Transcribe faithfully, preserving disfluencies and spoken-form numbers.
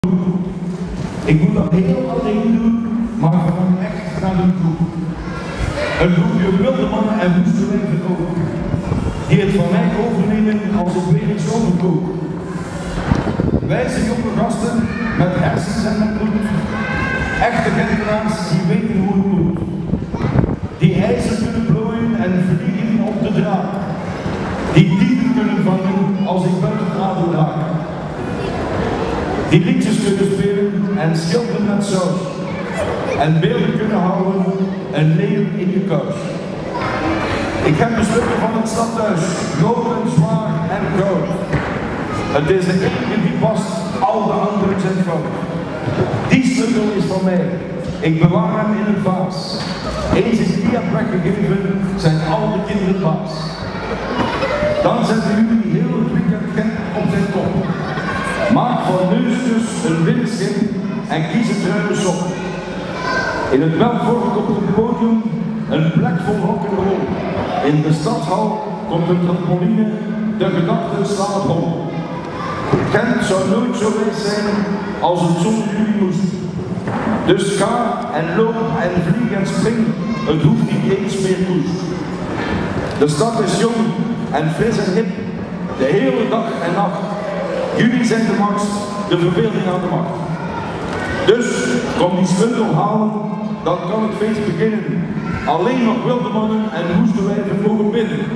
Ik moet dat heel alleen doen, maar gewoon echt naar een groep. Een groepje wilde mannen en woeste wijven ook, die het van mij overnemen als ik weer iets overkoop. Wijze jonge gasten met hersens en met bloed, echte gentenaars die weten hoe het moet. Die ijzer kunnen plooien en vliegen op de draad. Die dieven kunnen vangen als ik buiten adem raak. Die liedjes kunnen spelen en schilderen met saus. En beelden kunnen houden, een leeuw in je kous. Ik heb de stukken van het stadhuis, groot en zwaar en koud. Het is de enige die past, al de anderen zijn fout. Die sleutel is van mij, ik bewaar hem in een vaas. Eens ik die heb weggegeven, zijn al de kinderen baas. Dan zetten jullie heel het weekend Gent op zijn kop. Maak van neusjes een windschip en kies het ruime sop. In het Belfort komt een podium, een plek vol rock'n'roll. In de stadshal komt een trampoline, de gedachten slaan op hol. Gent zou nooit zo wijs zijn als het zonder jullie moest. Dus ga en loop en vlieg en spring, het hoeft niet eens meer koest. De stad is jong en fris en hip, de hele dag en nacht. Jullie zijn de max, de verbeelding aan de macht. Dus kom die sleutel halen, dan kan het feest beginnen. Alleen nog wilde mannen en woeste wijven mogen binnen.